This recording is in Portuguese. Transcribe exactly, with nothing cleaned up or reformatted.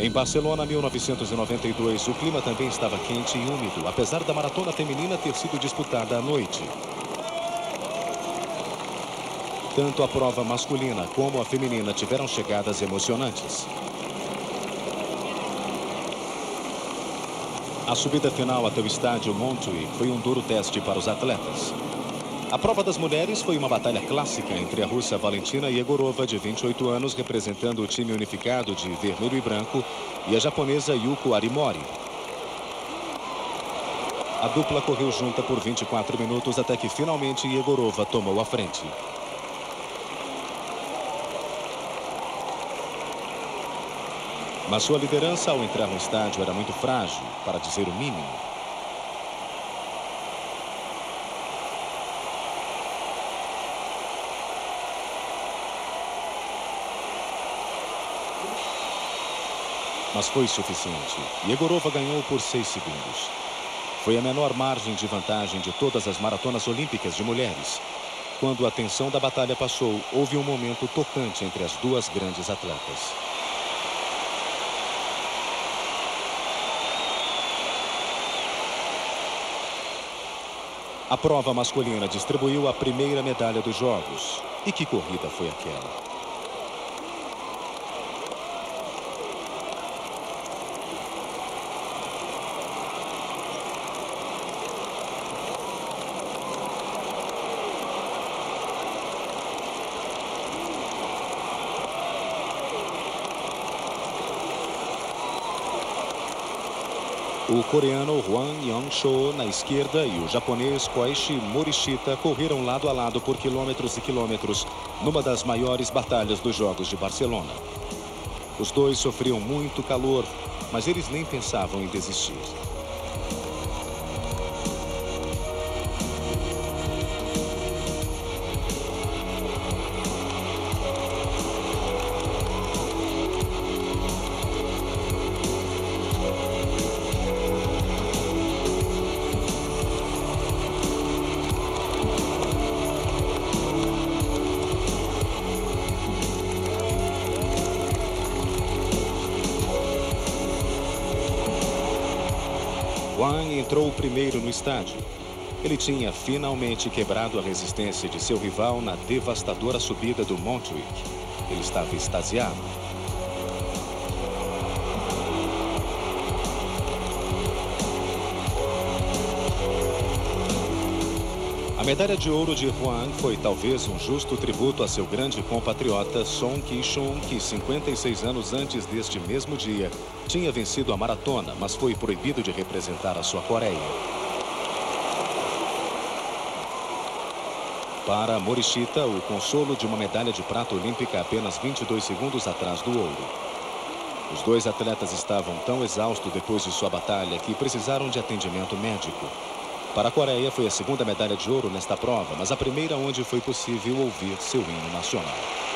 Em Barcelona, mil novecentos e noventa e dois, o clima também estava quente e úmido, apesar da maratona feminina ter sido disputada à noite. Tanto a prova masculina como a feminina tiveram chegadas emocionantes. A subida final até o estádio Montjuïc foi um duro teste para os atletas. A prova das mulheres foi uma batalha clássica entre a russa Valentina Yegorova, de vinte e oito anos, representando o time unificado de vermelho e branco, e a japonesa Yuko Arimori. A dupla correu junta por vinte e quatro minutos até que finalmente Yegorova tomou a frente. Mas sua liderança ao entrar no estádio era muito frágil, para dizer o mínimo. Mas foi suficiente. Yegorova ganhou por seis segundos. Foi a menor margem de vantagem de todas as maratonas olímpicas de mulheres. Quando a tensão da batalha passou, houve um momento tocante entre as duas grandes atletas. A prova masculina distribuiu a primeira medalha dos Jogos. E que corrida foi aquela? O coreano Hwang Young-soo na esquerda e o japonês Koichi Morishita correram lado a lado por quilômetros e quilômetros numa das maiores batalhas dos Jogos de Barcelona. Os dois sofriam muito calor, mas eles nem pensavam em desistir. Hwang entrou primeiro no estádio. Ele tinha finalmente quebrado a resistência de seu rival na devastadora subida do Montjuïc. Ele estava extasiado. A medalha de ouro de Hwang foi talvez um justo tributo a seu grande compatriota Song Ki-chun, que cinquenta e seis anos antes deste mesmo dia tinha vencido a maratona, mas foi proibido de representar a sua Coreia. Para Morishita, o consolo de uma medalha de prata olímpica apenas vinte e dois segundos atrás do ouro. Os dois atletas estavam tão exaustos depois de sua batalha que precisaram de atendimento médico. Para a Coreia foi a segunda medalha de ouro nesta prova, mas a primeira onde foi possível ouvir seu hino nacional.